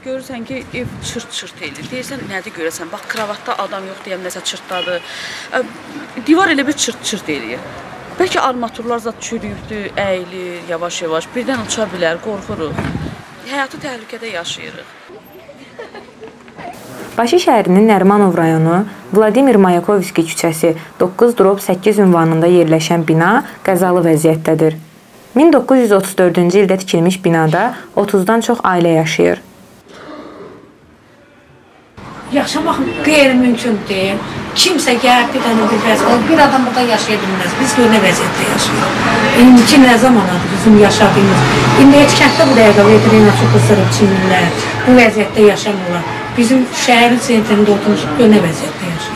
Görürsən ki, ev çırt-çırt eləyir. Deyirsən, nədir görəsən? Bax, kravatda adam yox deyəm, nəsə çırtdadır. Divar elə bir çırt-çırt eləyir. Bəlkə armaturlar zat çürüyübdür, əyilir, yavaş-yavaş. Birdən uça bilər, qorxuruq. Həyatı təhlükədə yaşayırıq. Bakı şəhərinin Nərimanov rayonu Vladimir Mayakovski küçəsi 9/8 ünvanında yerləşən bina qəzalı vəziyyətdədir. 1934-cü ildə tikilmiş binada 30-dan çox ailə yaşayır. Yaşamaq qeyri-mümkün deyil. Kimsə gəlib bir dənə bir vəziyyət, bir adam burada yaşaya bilməz. Biz görə vəziyyətdə yaşayırıq. İndiki nə zamanadır bizim yaşadığımız? İndi heç kənddə bu dəqiqə veterina çox ısırıb çimirlər. Bu vəziyyətdə yaşamırlar. Bizim şəhərin sentrində oturmuşuq, görə vəziyyətdə yaşayırıq.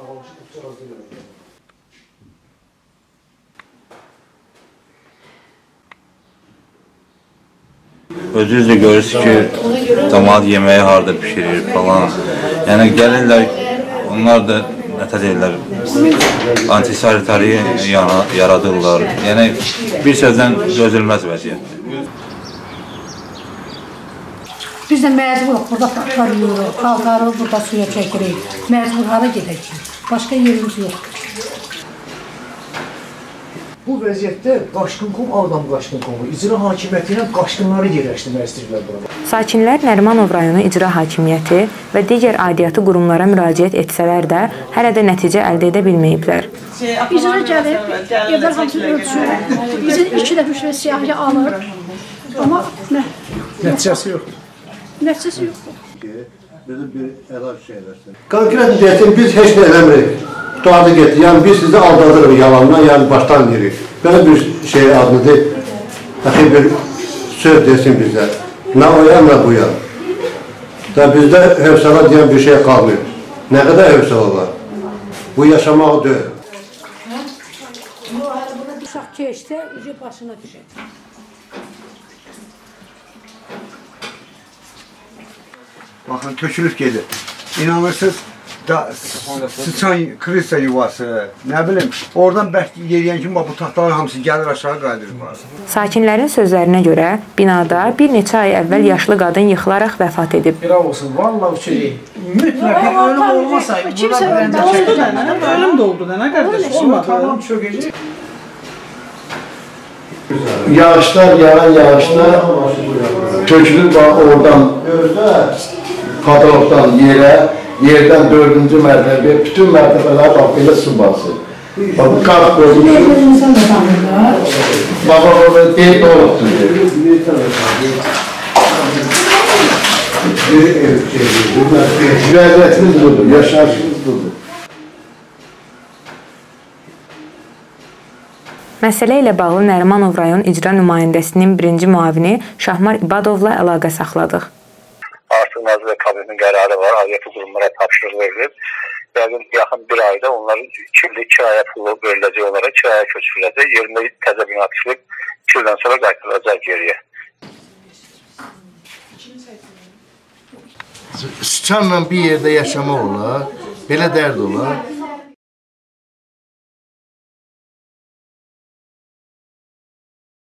Özünüz də görürsünüz ki, cəmaət yeməyi harada pişirir falan. Yəni gəlirlər, onlar da nətə deyirlər, antisanitariya yaradırlar. Yəni bir sözdən dözülməz vəziyyətdir. Biz də məcburuq, burada aparıyoruz, qalqarıq, burada suya çəkirik. Məcbur hara gedək ki, başqa yerimiz yoxdur. Bu vəziyyətdə Qaşqınqum, Ağdam Qaşqınqumu icra hakimiyyəti ilə qaşqınları yerləşdirmək istəyirlər burada. Sakinlər Nərimanov rayonu icra hakimiyyəti və digər aidiyyatı qurumlara müraciət etsələr də hələ də nəticə əldə edə bilməyiblər. İcra gəlib, evlər hamısı ölçür, bizim 2 dəfə siyahıya alır, amma nəticəsi yoxdur. Nəticəsi yoxdur. Bizim bir əlaç şeylərsin. Konkret deyəsin, biz heç nə eləmirik. Tutardı getdi. Yəni biz sizi aldadırıq yalandan, yəni başdan deyirik. Belə bir şey adlıdır. Dəxil bir söz desin bizə. Nə o yan, nə bu yan. Da bizdə hövsələ deyən bir şey qalmıyor. Nə qədər hövsələ var? Bu yaşamağı deyil. Uşaq keçsə, üzü başına düşər. Baxın, tökülüb gedir. İnanırsınız, sıçan krisa yuvası, nə bilim, oradan bərk yeriyən kimi bu taxtalar hamısı gəlir aşağı qaydır. Sakinlərin sözlərinə görə binada bir neçə ay əvvəl yaşlı qadın yıxılaraq vəfat edib. Bir olsun, vallahi uçuruyor. Mütləq ölüm olmasaydı. Kimsə ölüm də oldu da, nə qardaş? Olmadı. Tamam çökəcək. Yağışlar, yağan yağışlar tökülür oradan padalokdan yerə, yerdən 4-cü mərtəbə, bütün mərtəbələr bax, belə su basır. Bax, bu qart qoyulmuş. Bax, orada deyib olubdur. Vəziyyətimiz budur, yaşayışımız budur. Məsələ ilə bağlı Nərimanov rayon icra nümayəndəsinin birinci müavini Şahmar İbadovla əlaqə saxladıq. Artıq Nazirlər Kabinetinin qərarı var, aidiyyatı qurumlara tapşırıq verilir. Yaxın bir ayda onların 2 illik kirayə pulu veriləcək, onlara kirayə köçürüləcək. Yerində təzə bina tikilib, 2 ildən sonra qaytarılacaq geriyə. Sıçanla bir yerdə yaşamaq olar, belə dərd olar.